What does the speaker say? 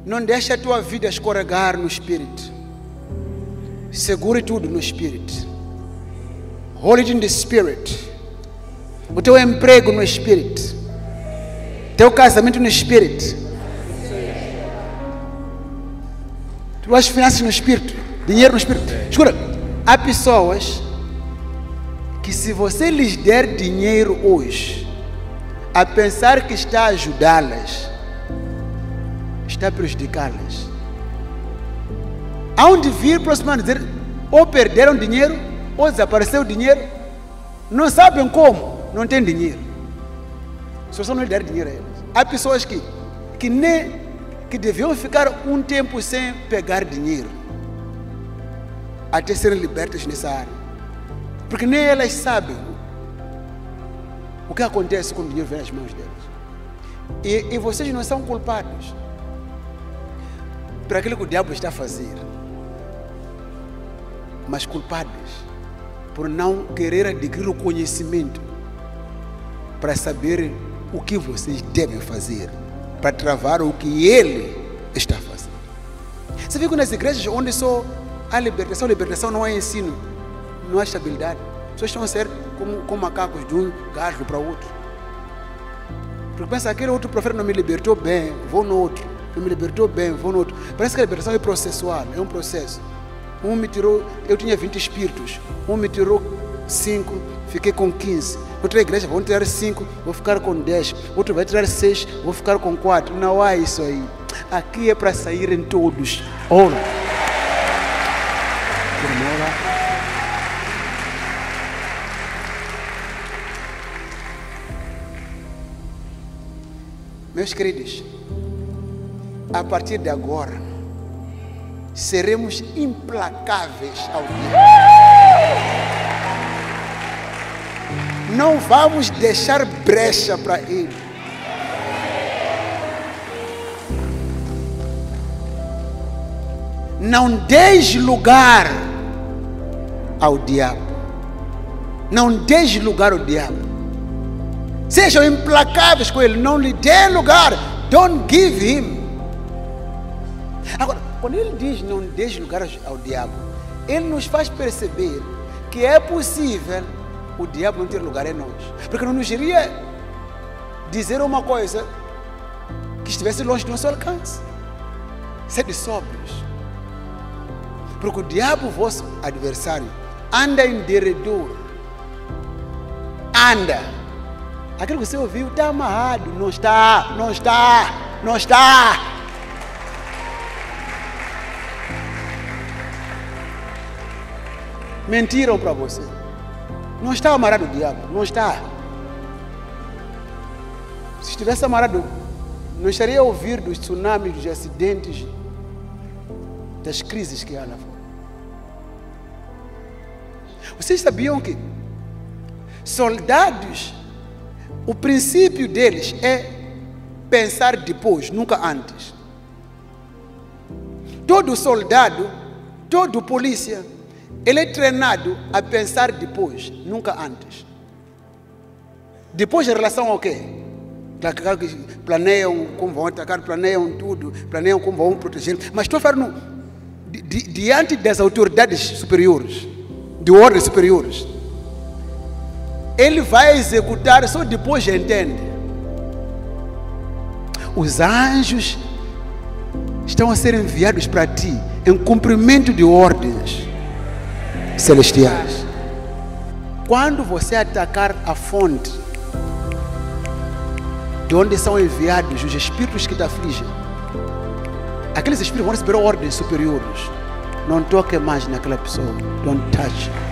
Não deixe a tua vida escorregar no Espírito. Segure tudo no Espírito. Hold it in the Spirit. O teu emprego no Espírito. Teu casamento no Espírito. Tuas finanças no Espírito. Dinheiro no Espírito. Escuta, há pessoas que se você lhes der dinheiro hoje, a pensar que está a ajudá-las, está a prejudicá-las. Aonde vir próximo ano dizer, ou perderam dinheiro, ou desapareceu o dinheiro, não sabem como, não tem dinheiro. Se você não lhe der dinheiro a eles. Há pessoas que deviam ficar um tempo sem pegar dinheiro, até serem libertas nessa área, porque nem elas sabem o que acontece quando o dinheiro vem nas mãos delas. E vocês não são culpados por aquilo que o diabo está a fazer, mas culpados por não querer adquirir o conhecimento para saber o que vocês devem fazer para travar o que ele está fazendo. Você viu que nas igrejas onde só há libertação não há ensino, não há estabilidade. As pessoas estão a ser como macacos de um galho para o outro. Porque pensa, aquele outro profeta não me libertou bem, vou no outro. Não me libertou bem, vou no outro. Parece que a libertação é processual, é um processo. Um me tirou, eu tinha 20 espíritos. Um me tirou 5, fiquei com 15. Outra igreja, vão tirar 5, vou ficar com 10. Outro vai tirar 6, vou ficar com 4. Não há isso aí. Aqui é para saírem todos. Ora. Meus queridos, a partir de agora, seremos implacáveis ao diabo. Não vamos deixar brecha para ele. Não deis lugar ao diabo. Não deis lugar ao diabo. Sejam implacáveis com ele. Não lhe dê lugar. Don't give him. Agora, quando ele diz não deis lugar ao diabo, ele nos faz perceber que é possível o diabo não ter lugar em nós. Porque não nos iria dizer uma coisa que estivesse longe do nosso alcance. Sede sóbrios. Porque o diabo, vosso adversário, anda em derredor. Anda. Aquilo que você ouviu está amarrado. Não está, não está, não está. Mentiram para você. Não está amarrado o diabo, não está. Se estivesse amarrado, não estaria a ouvir dos tsunamis, dos acidentes, das crises que há lá fora. Vocês sabiam que soldados, o princípio deles é pensar depois, nunca antes. Todo soldado, todo polícia, ele é treinado a pensar depois, nunca antes. Depois em relação ao quê? Planeiam como vão atacar, planeiam tudo, planeiam como vão proteger. Mas estou falando diante das autoridades superiores, de ordens superiores. Ele vai executar, só depois já entende. Os anjos estão a ser enviados para ti em cumprimento de ordens celestiais. Quando você atacar a fonte de onde são enviados os espíritos que te afligem, aqueles espíritos vão receber ordens superiores. Não toque mais naquela pessoa. Don't touch.